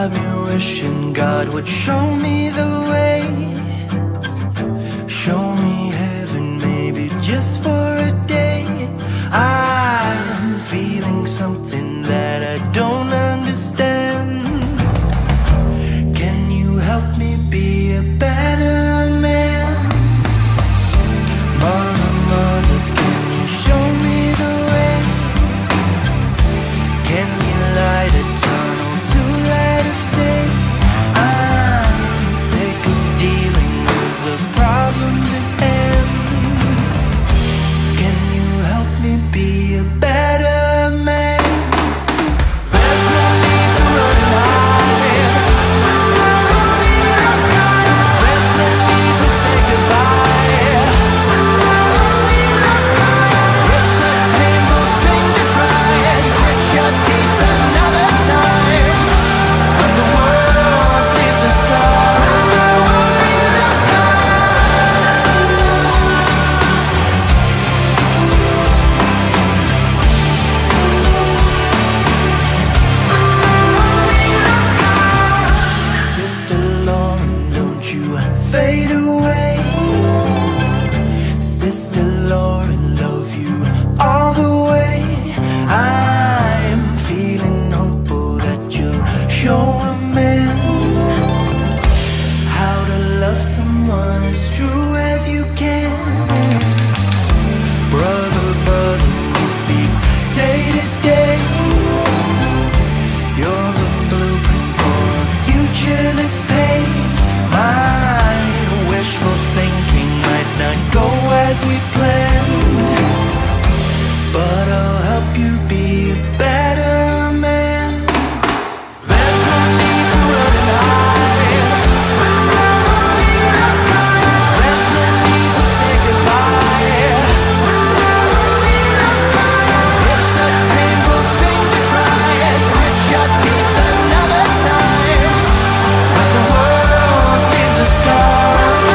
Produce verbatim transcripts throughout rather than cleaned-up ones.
I've been wishing God would show me the way, show me heaven maybe just for a day. I'm feeling something that I don't understand. Can you help me be a better man? Mother, mother, can you show me the way? Can you light a tunnel to light of day? I'm sick of dealing with the problems at hand. Can you help me be a better man? There's no need to run and hide. There's no need to say goodbye. It's a painful thing to try and grit your teeth another time. When the world leaves a scar, Sister Lauren, don't you fade away. Sister Lauren, love you all the way. I'm feeling hopeful that you'll show a man how to love someone as true as you can. Brother, brother, we speak day to day. You're the blueprint for a future that's paved. My wishful thinking might not go as we planned, but I'll help you be a better man. There's no need to run and hide. There's no need to say goodbye. It's a painful thing to try and grit your teeth another time. When the world leaves a scar,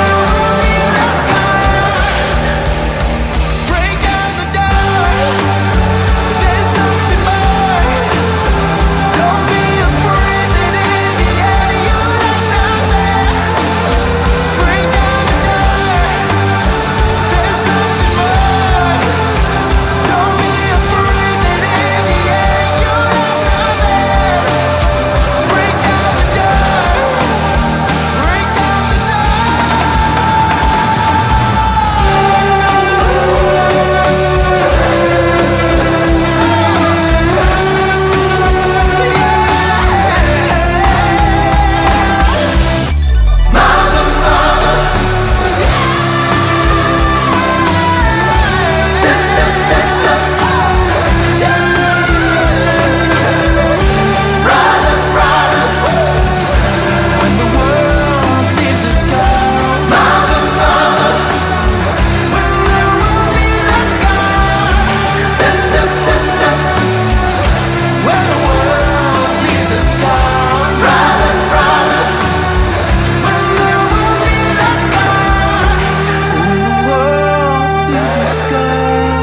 break down the door. There's something more. Don't be afraid that in the end you'll have nothing. Break down the door. There's something more. Don't be afraid that in the end you'll have nothing. Break down the door. Break down the door. Mother, mother, sister, sister, brother, brother. When the world leaves a scar, mother, mother. When the world leaves a scar, sister, sister. When the world leaves a scar, brother, brother. When the world leaves a scar, when the world leaves a scar.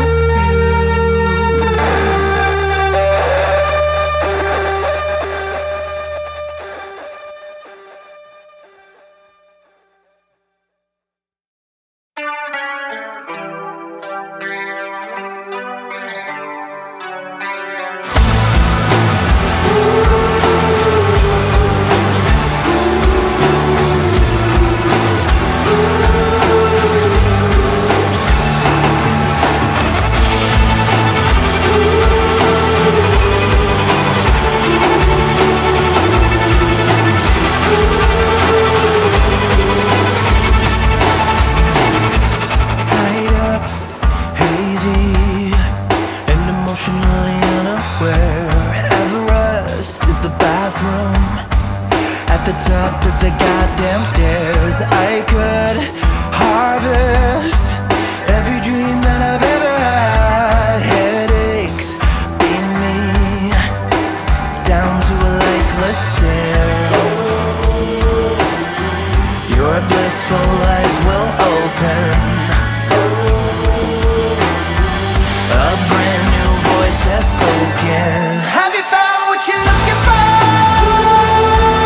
Tied up, hazy, and emotionally unaware. Everest is the bathroom at the top of the goddamn stairs. I could harvest every dream that I've ever had. Headaches beat me down to a lifeless stare. Your blissful eyes will open. A brand new voice has spoken. Have you found what you're looking for?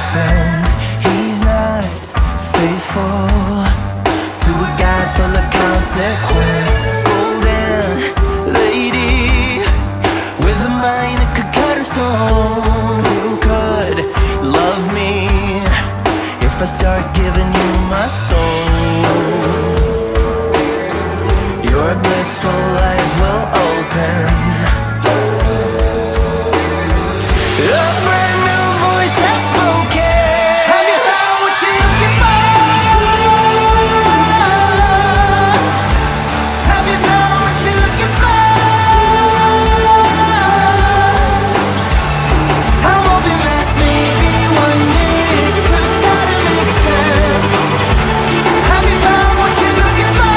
friends. He's not faithful to a God full of consequence. Golden lady with a mind that could cut a stone. Who could love me if I start giving you my soul? Your blissful eyes will open. A brand new voice has spoken. Have you found what you're looking for? Have you found what you're looking for? I'm hoping that maybe one day it could start to make sense. Have you found what you're looking for?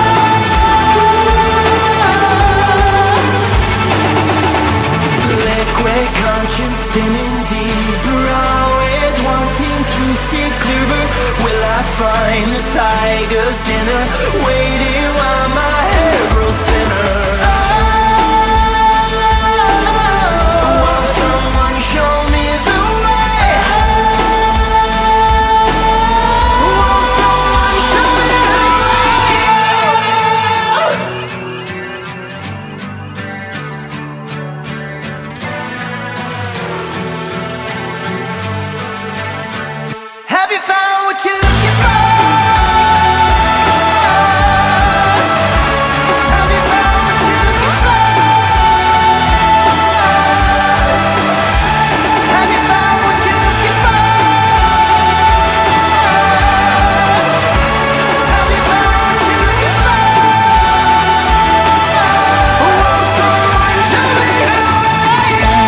Liquid conscience spinning deeper, always wanting to see clearer. Will I find the tiger's dinner waiting while my hair grows thinner? Oh, will someone show me the way? Will someone show me the Have you found what you're looking for? Have you found what you're looking for? Have you found what you're looking for? Have you found what you're looking for? Won't someone tell me who I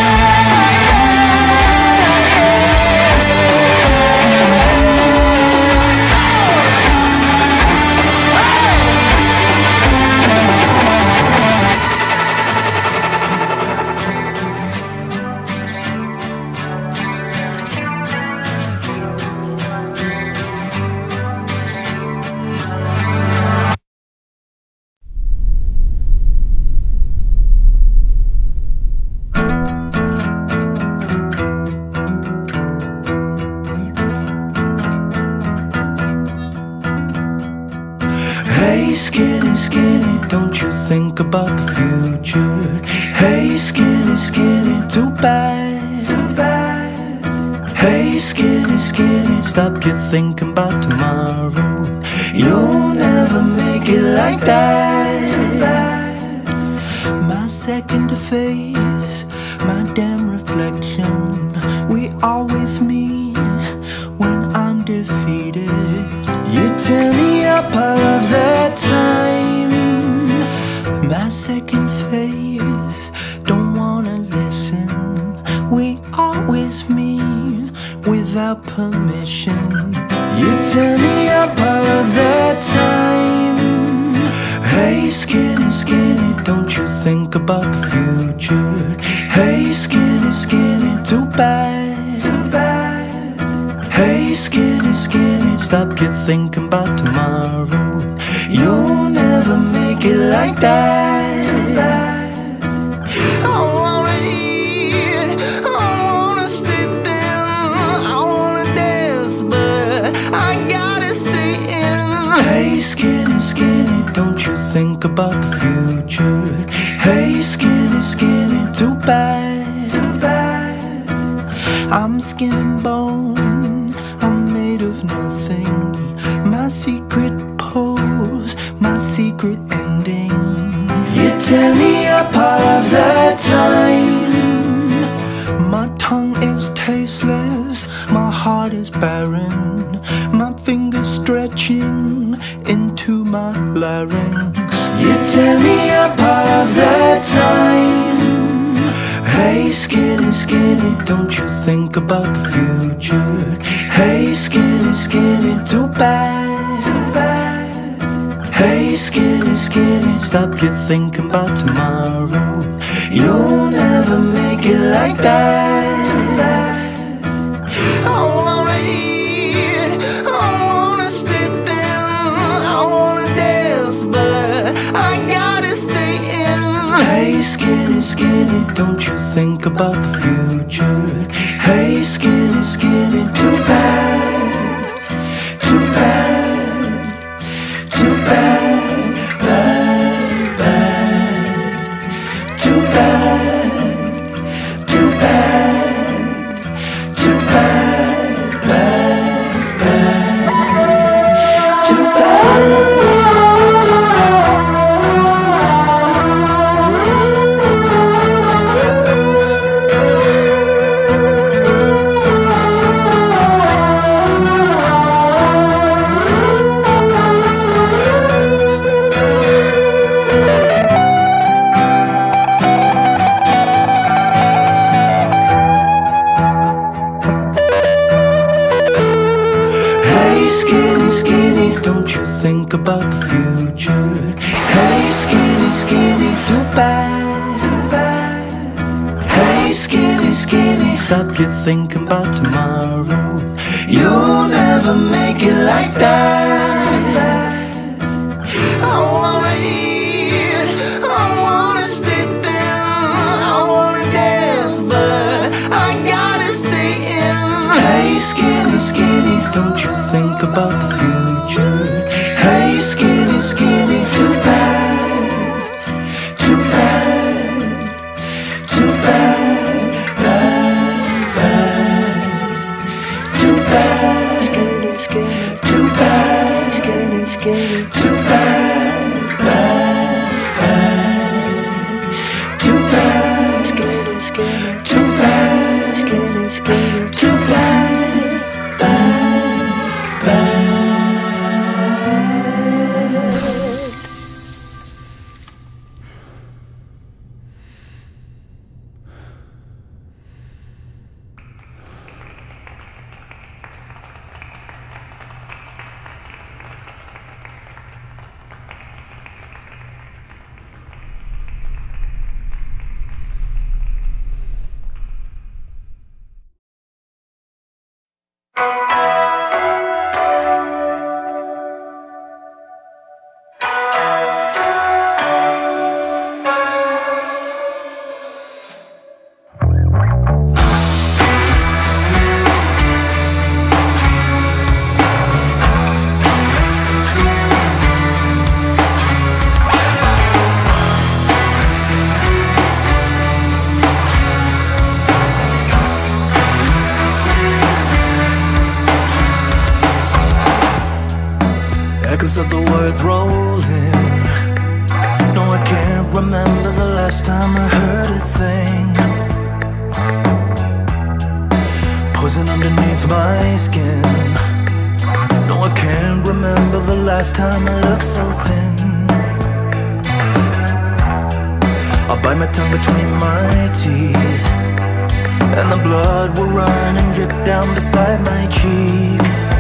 Hey, skinny, skinny, don't you think about the future? Hey, skinny, skinny, too bad, too bad. Hey, skinny, skinny, stop you thinking about tomorrow. You'll never make it like that, too bad. My second phase, my damn reflection. We always meet when I'm defeated. You tear me up all of the time. My second phase, don't wanna listen. We always meet without permission. You tear me up all of the time. Hey, skinny, skinny, don't you think about the future? Hey, skinny, skinny, too bad, too bad. Hey, skinny, skinny, stop you thinking about tomorrow. You'll never make it like that, too bad. I wanna eat, I wanna stay thin, I wanna dance, but I gotta stay in. Hey, skinny, skinny, don't you think about the future? Hey, skinny, skinny, too bad, too bad. I'm skin and bone, I'm made of nothing. My secret pose, my secret ending. You tear me up all of the time. My tongue is tasteless, my heart is barren. My fingers stretching into my larynx. You tear me up all of the time. Hey, skinny, skinny, don't you think about the future? Hey, skinny, skinny, too bad, too bad. Hey, skinny, skinny, stop you thinking about tomorrow. You'll never make it like that, too bad. I wanna eat, I wanna stay thin, I wanna dance, but I gotta stay in. Hey, skinny, skinny, don't you think about the future? Hey, skinny, skinny, too bad. don't you think about the future? Hey, skinny, skinny, too bad, too bad. Hey, skinny, skinny, stop you thinking about tomorrow. You'll never make it like that. I wanna eat, I wanna stay thin, I wanna dance, but I gotta stay in. Hey, skinny, skinny, don't you think about the future? Hey, skinny, skinny, too bad, too bad, too bad, bad, bad, too bad, skinny, skinny, too bad, skinny, skinny, too bad, bad, bad, too bad, skinny, skinny, too bad, skinny, skinny, too bad, bad, bad. Echoes of the words rolling. No, I can't remember the last time I heard a thing. Poison underneath my skin. No, I can't remember the last time I looked so thin. I bite my tongue between my teeth, and the blood will run and drip down beside my cheek.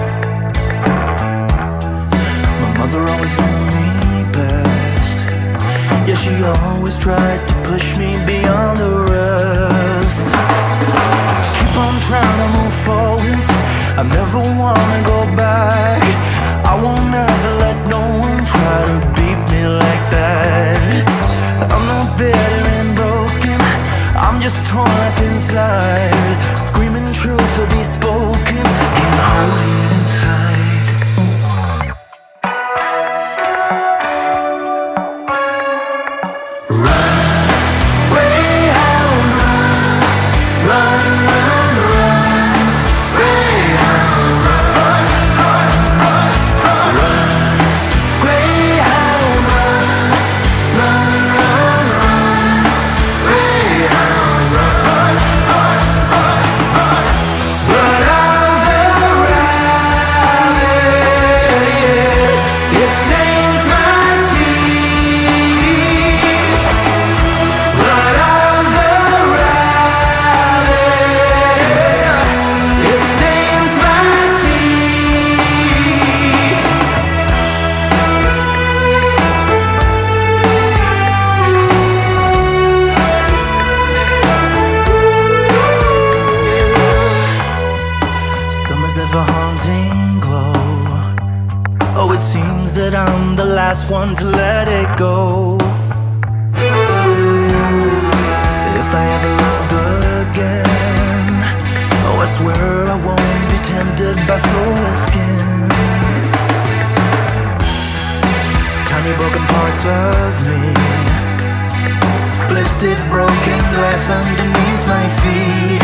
Mother always knew me best. Yeah, she always tried to push me beyond the rest. Keep on trying to move forward, I never wanna go back. I won't ever let no one try to beat me like that. I'm not bitter and broken, I'm just torn up inside, screaming truth to be spoken and holding inside. One to let it go. If I ever loved again, oh, I swear I won't be tempted by soulless skin. Tiny broken parts of me, blistered broken glass underneath my feet.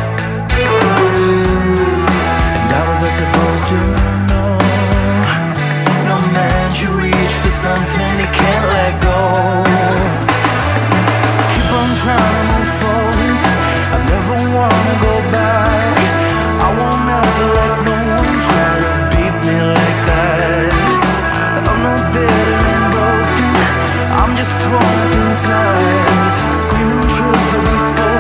And how was I supposed to know? No man should reach for something he can't let go. Keep on trying to move forward, I never wanna go back. I won't ever let no one try to beat me like that. I'm not bitter and broken, I'm just torn up inside, screaming truth to be spoken.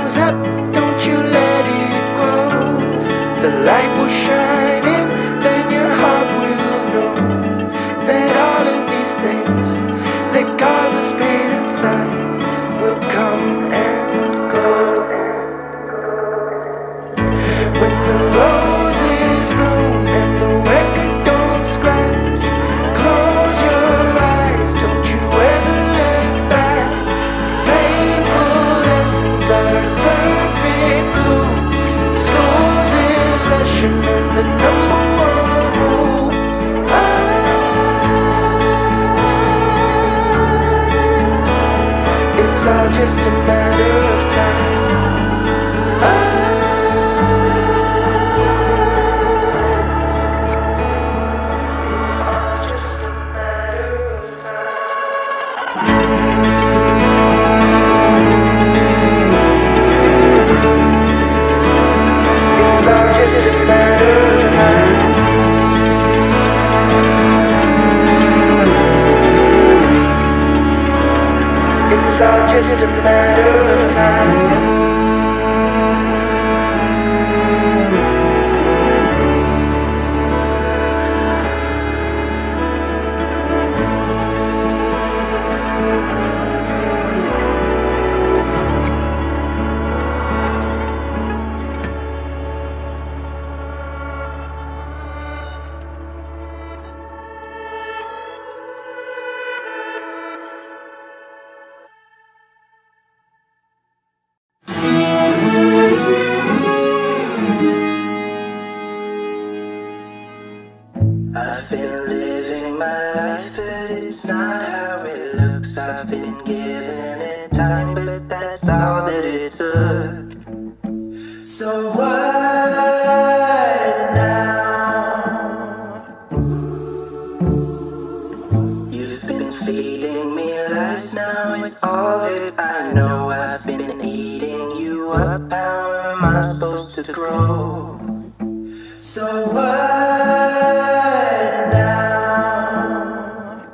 goes up, don't you let it go. The light will shine in, then your heart will know that all of these things that cause us pain inside will come and go. When the roses bloom and the record don't scratch, close your eyes, don't you ever look back. Painful lessons are a perfect tool. School's in session and the number one rule. Ah, it's all just a matter of time. Ah, it's all just a matter of time. I've been living my life, but it's not how it looks. I've been giving it time, but that's all that it took. So what now? You've been feeding me lies, now it's all that I know. I've been eating you up, how am I supposed to grow? So what now?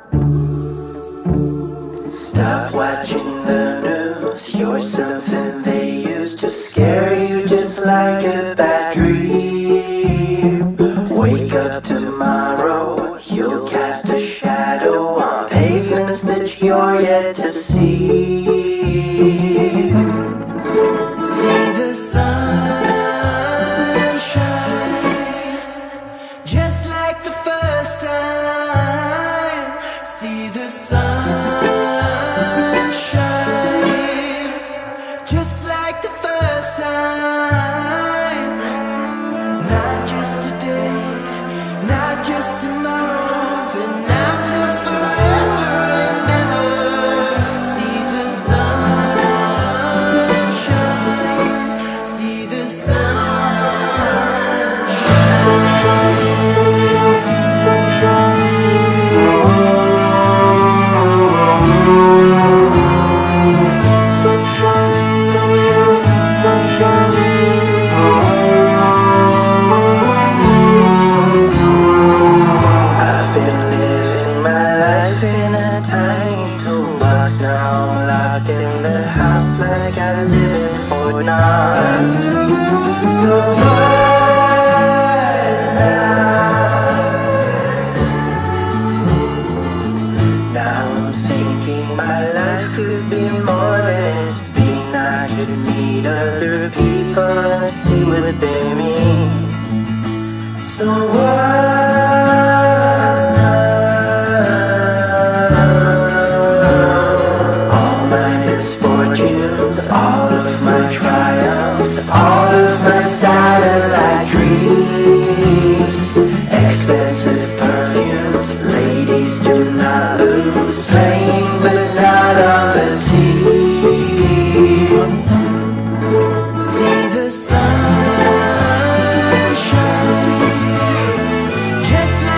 Stop watching the news, you're something they use to scare you, just like a bad dream. Wake up tomorrow, you'll cast a shadow on pavements that you're yet to see. See the sun shine, just like the first time. See the sun shine, just like the first time. Not just today, not just tomorrow, but now till forever and ever. See the sun shine, see the sun shine. I've been living my life in a tiny toolbox. Now I'm locked in the house like I live in Fort Knox. So what now? Now I'm thinking my life could be more than it's been. I could meet other people and see what they mean. So what now? All my misfortunes, all of my triumphs, all of my satellite dreams. Expensive perfumes, ladies do not lose, playing but not on the team. See the sun shine, just like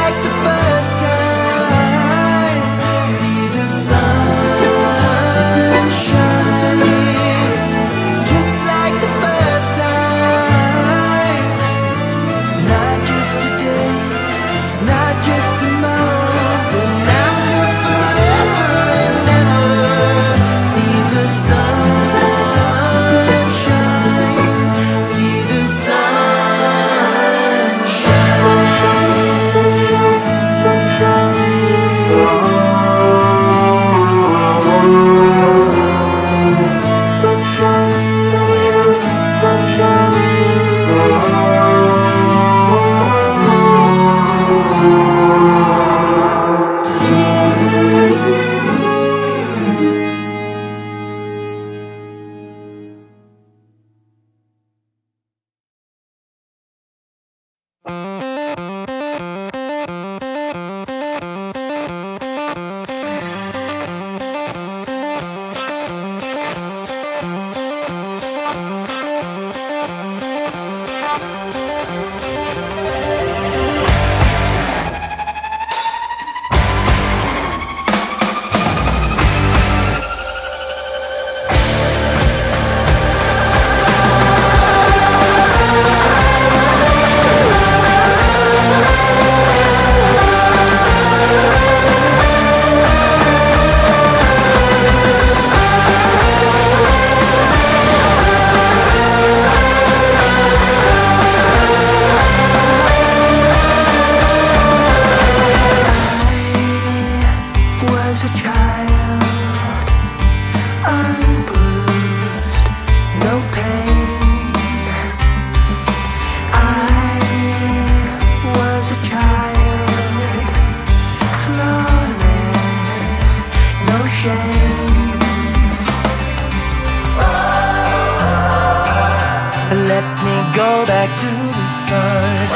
Let me go back to the start.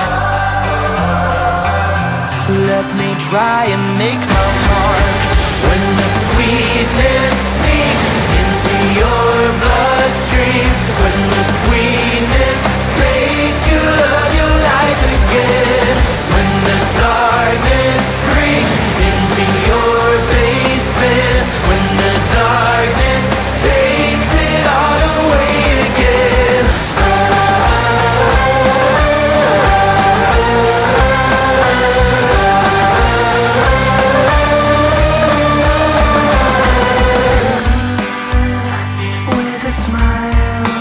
Let me try and make my mark. When the sweetness seeps into your bloodstream, when the sweetness makes you love your life again, when the darkness creeps into your basement, when the darkness takes it all away again. With a smile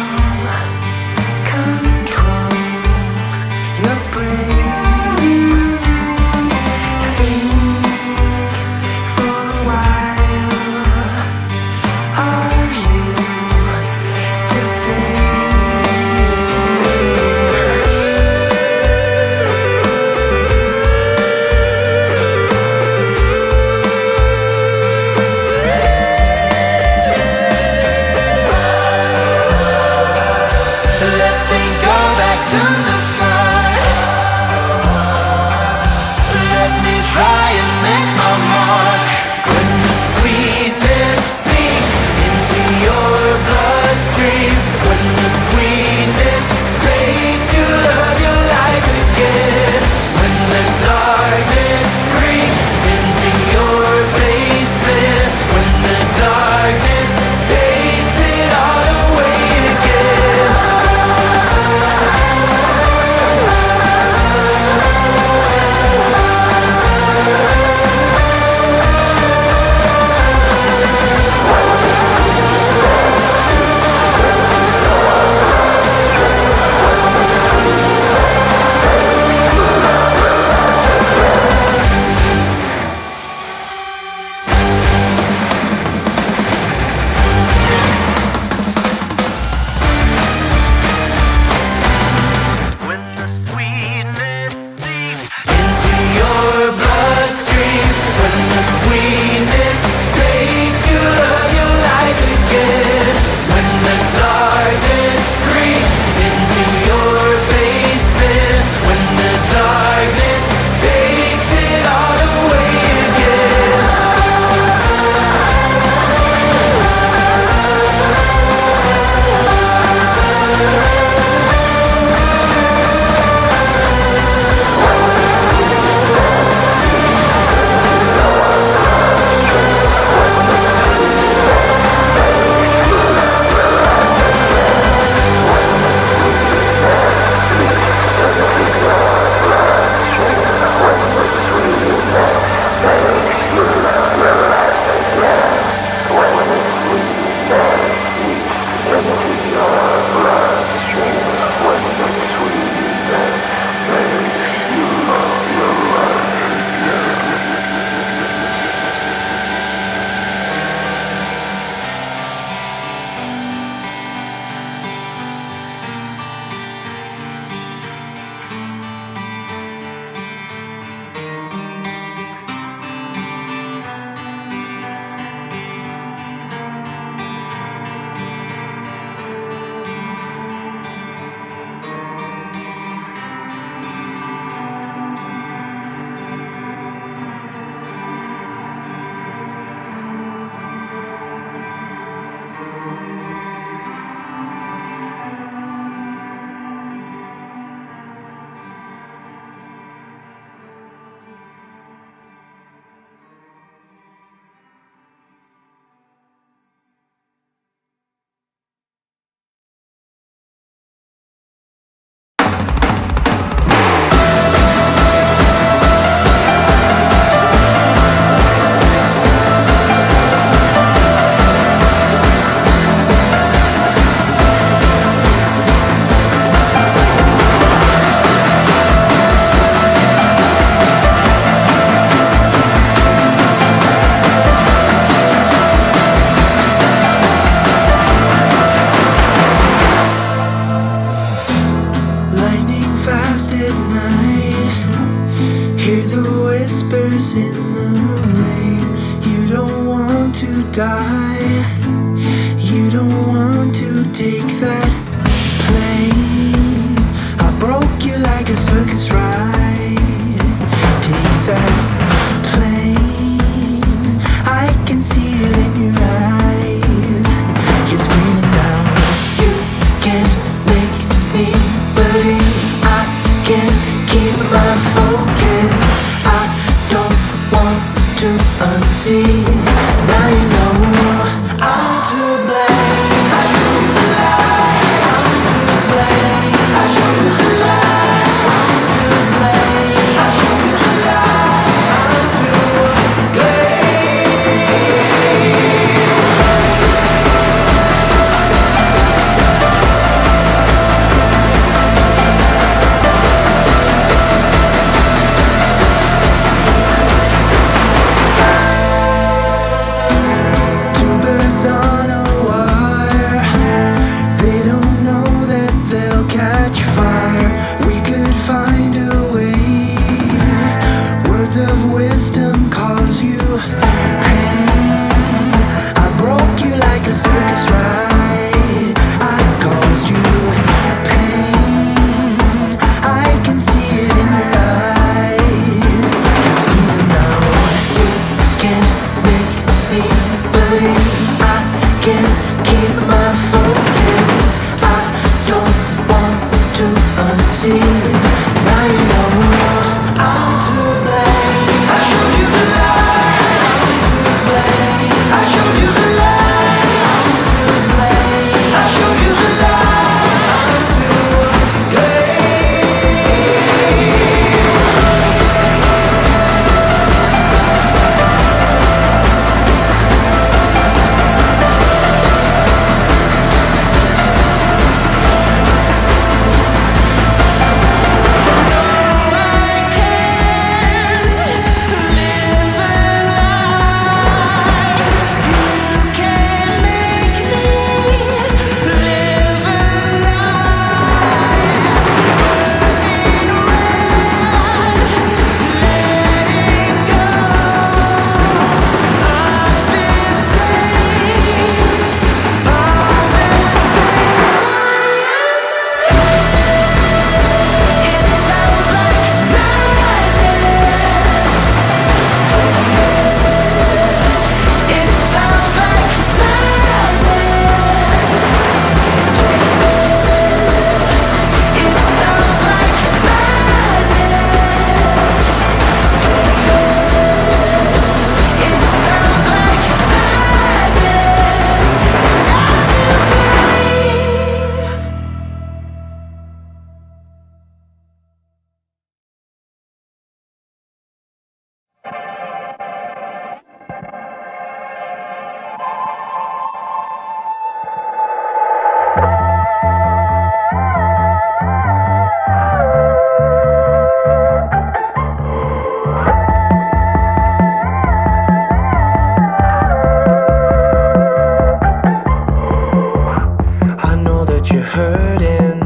hurting.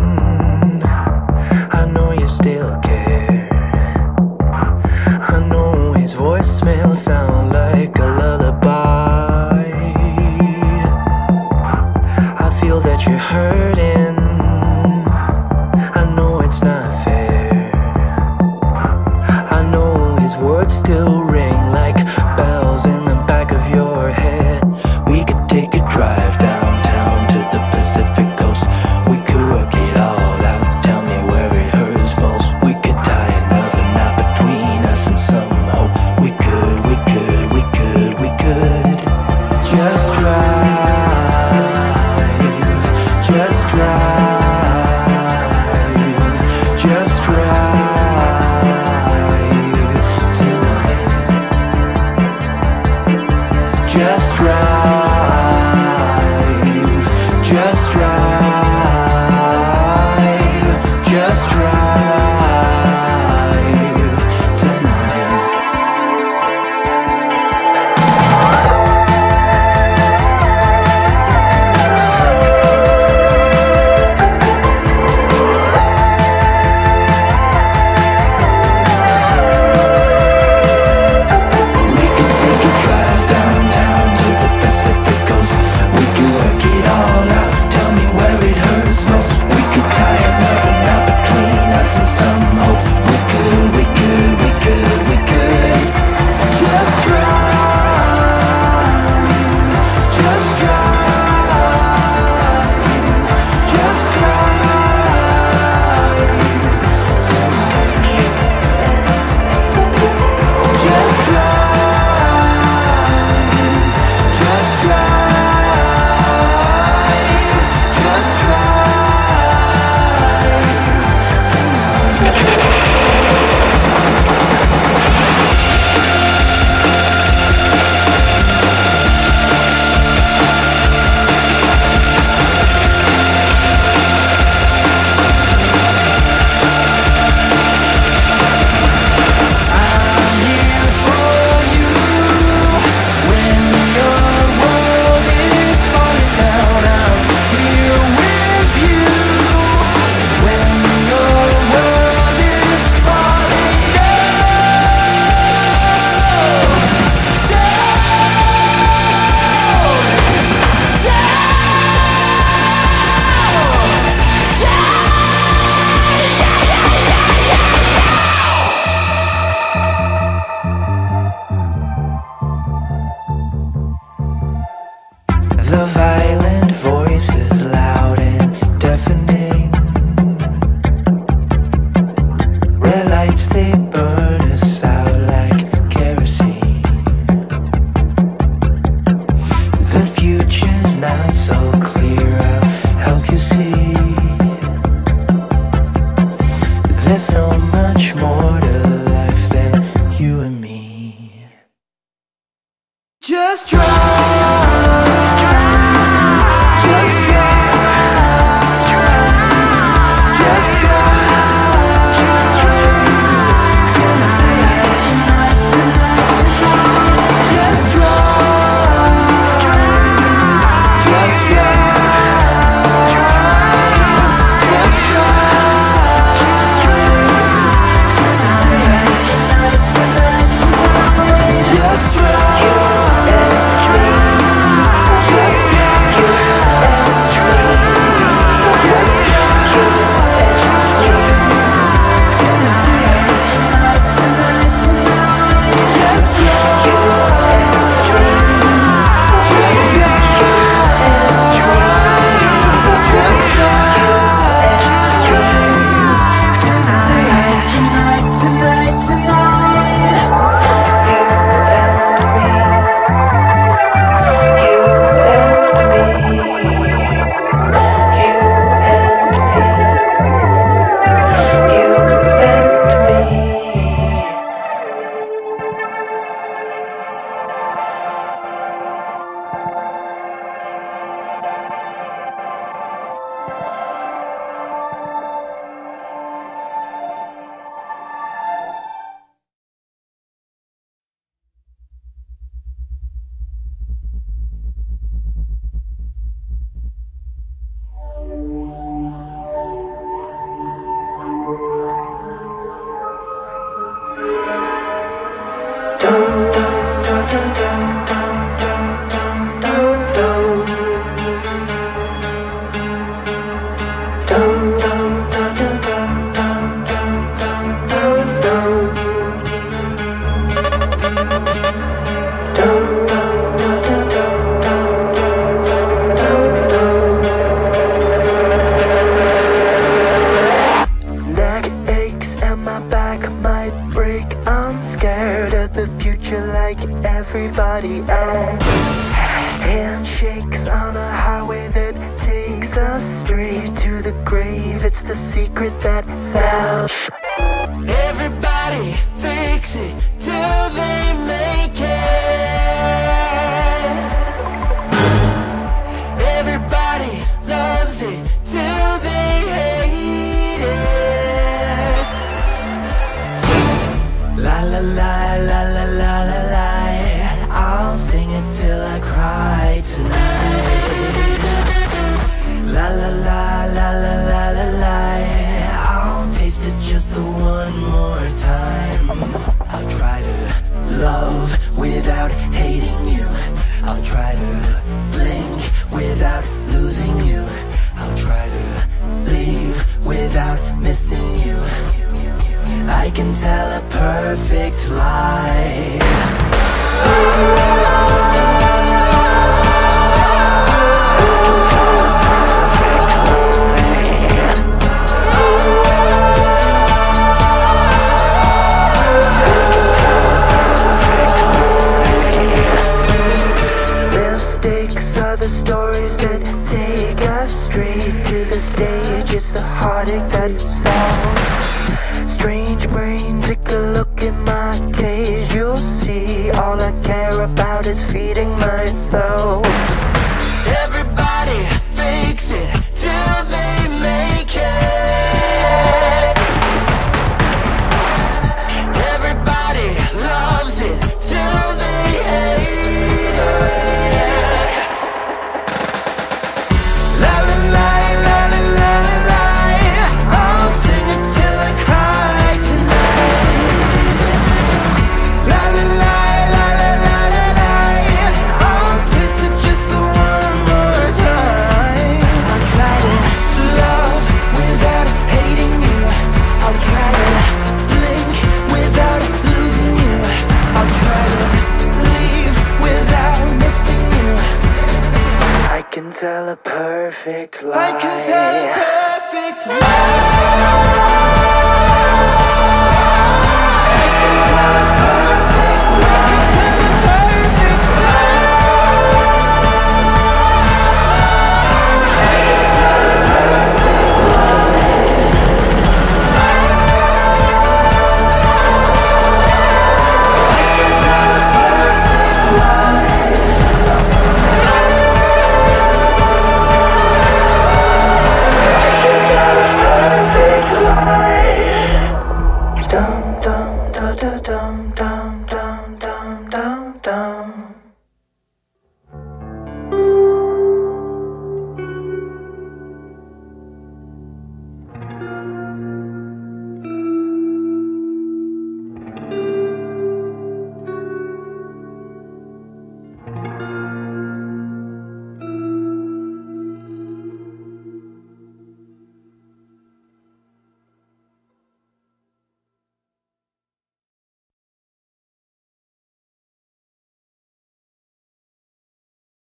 I know you still care. I know his voicemail sound like a lullaby. I feel that you're hurting. I know it's not fair. I know his words still ring like bells in the back of your head. We could take a drive downtown to the Pacific coast. We could work it all out. Tell me where it hurts most. We could tie another knot between us and some hope. We could, we could, we could, we could just drive, just drive, just drive tonight. Just drive, just drive, just drive tonight. everybody else. Handshakes on a highway that takes us straight to the grave. It's the secret that sells. Everybody fakes it till they make it. Everybody loves it till they hate it. La la la la la la la la. I'll sing it till I cry tonight. La la la la la la la la. I'll taste it just the one more time. I'll try to love without hating you. I'll try to blink without losing you. I'll try to leave without missing you. I can tell a perfect lie. Mistakes are the stories that take us straight to the stage. It's the heartache that solves. Strange brain, take a look in my cage. You'll see all I care about is feeding